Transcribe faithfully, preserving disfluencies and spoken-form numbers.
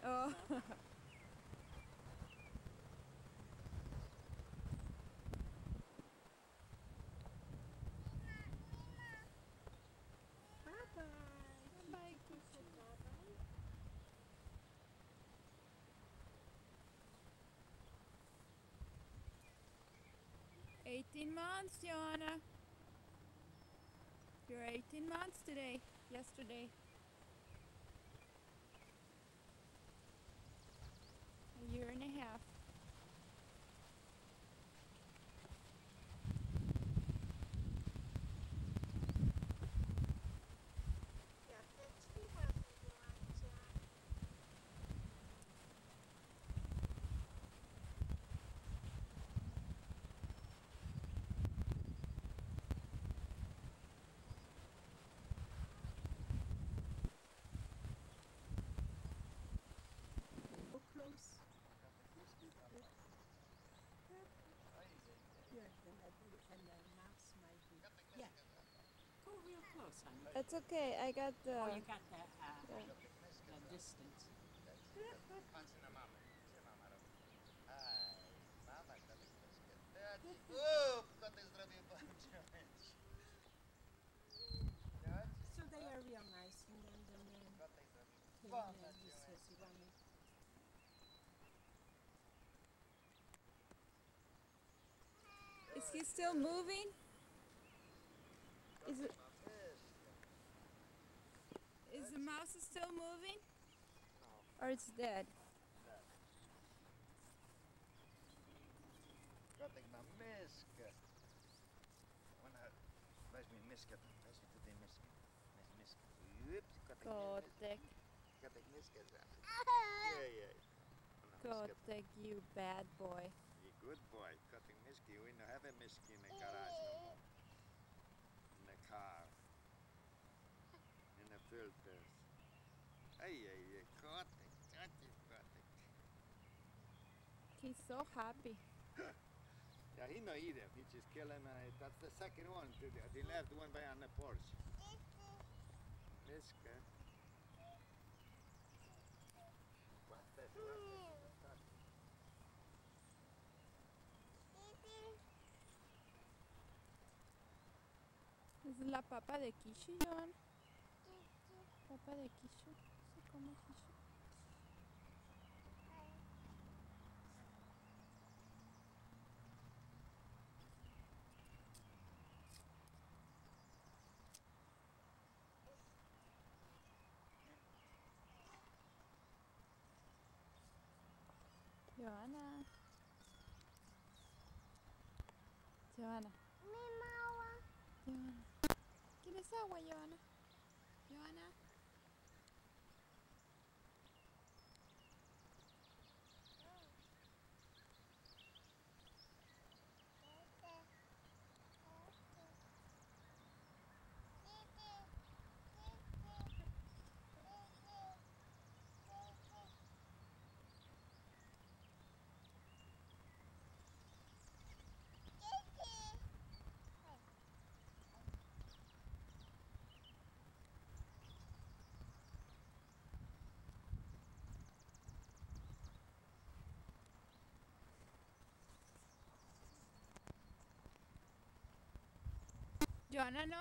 Oh. Bye-bye. Bye, Kitty said Kichi. bye-bye. eighteen months, Joanna. You're eighteen months today. Yesterday. A year and a half. Go close. Here, then I do, and the mouse might be. Yeah. Go real close, honey. It's okay. I got the. Oh, you got the, uh, Yeah. the distance. Patrz na mamę. Gdzie mama robi? Aj, mama kotek myszkę. Chodź. Uuu, kotek zrobił bądź. So they are real nice, and then the man Kotek zrobił came bądź. and he says he wanted. Is he still moving? Is it? Is the mouse still moving? Or it's dead? Kotek ma myszkę. Ona, weź mi myszkę, weź mi tutaj myszkę. Weź myszkę. Ups, kotek Kotek. Kotek myszkę zabrał. Jej, jej. Ona myszkę. Kotek, you bad boy. You good boy. Kotek myszki. We don't have a myszki in the garage no more. In the car. In the filters. Ay, ay, ay. Kotek, kotek, kotek. He's so happy. Yeah, he no eat him. He just kill him, and that's the second one. The, the left one behind the Porsche. Miska. What's that? What's that? Es la papa de Kishu, Joan. Papa de Kishu. Se come Kishu. Joanna. Joanna. Joanna. ¿Quieres agua, Joanna? Joanna. Joanna, no.